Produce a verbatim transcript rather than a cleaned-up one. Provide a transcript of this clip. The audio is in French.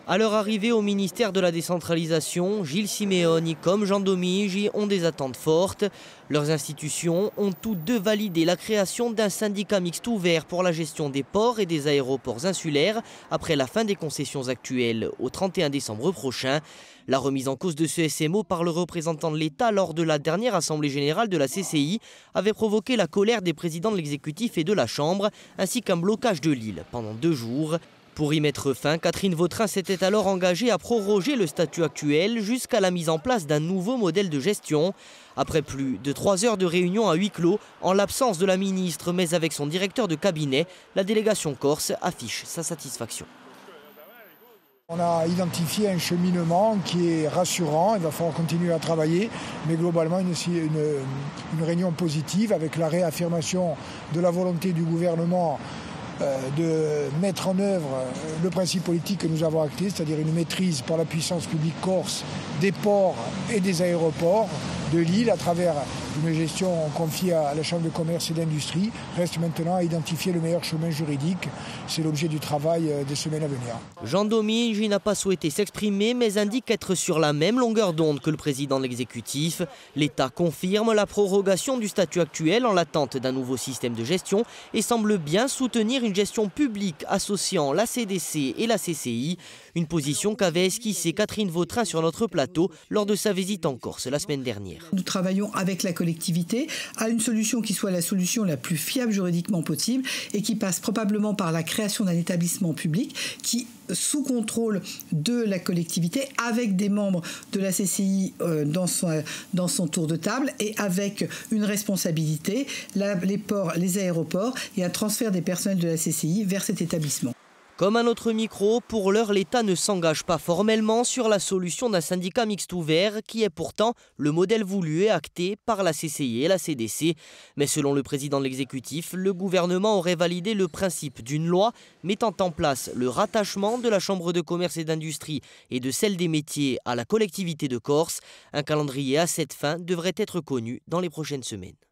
À leur arrivée au ministère de la décentralisation, Gilles Simeoni comme Jean Domige ont des attentes fortes. Leurs institutions ont toutes deux validé la création d'un syndicat mixte ouvert pour la gestion des ports et des aéroports insulaires après la fin des concessions actuelles au trente et un décembre prochain. La remise en cause de ce S M O par le représentant de l'État lors de la dernière assemblée générale de la C C I avait provoqué la colère des présidents de l'exécutif et de la Chambre, ainsi qu'un blocage de l'île pendant deux jours. Pour y mettre fin, Catherine Vautrin s'était alors engagée à proroger le statut actuel jusqu'à la mise en place d'un nouveau modèle de gestion. Après plus de trois heures de réunion à huis clos, en l'absence de la ministre mais avec son directeur de cabinet, la délégation corse affiche sa satisfaction. On a identifié un cheminement qui est rassurant, il va falloir continuer à travailler, mais globalement une, une, une réunion positive avec la réaffirmation de la volonté du gouvernement de mettre en œuvre le principe politique que nous avons acté, c'est-à-dire une maîtrise par la puissance publique corse des ports et des aéroports de l'île à travers une gestion confiée à la Chambre de commerce et d'industrie. Reste maintenant à identifier le meilleur chemin juridique. C'est l'objet du travail des semaines à venir. Jean Domige n'a pas souhaité s'exprimer, mais indique être sur la même longueur d'onde que le président de l'exécutif. L'État confirme la prorogation du statut actuel en l'attente d'un nouveau système de gestion et semble bien soutenir une gestion publique associant la C D C et la C C I, une position qu'avait esquissée Catherine Vautrin sur notre plateau lors de sa visite en Corse la semaine dernière. Nous travaillons avec la collectivité à une solution qui soit la solution la plus fiable juridiquement possible et qui passe probablement par la création d'un établissement public qui, sous contrôle de la collectivité, avec des membres de la C C I euh, dans, son, dans son tour de table et avec une responsabilité, la, les ports, les aéroports et un transfert des personnels de la C C I vers cet établissement. Comme à notre micro, pour l'heure, l'État ne s'engage pas formellement sur la solution d'un syndicat mixte ouvert qui est pourtant le modèle voulu et acté par la C C I et la C D C. Mais selon le président de l'exécutif, le gouvernement aurait validé le principe d'une loi mettant en place le rattachement de la Chambre de commerce et d'industrie et de celle des métiers à la collectivité de Corse. Un calendrier à cette fin devrait être connu dans les prochaines semaines.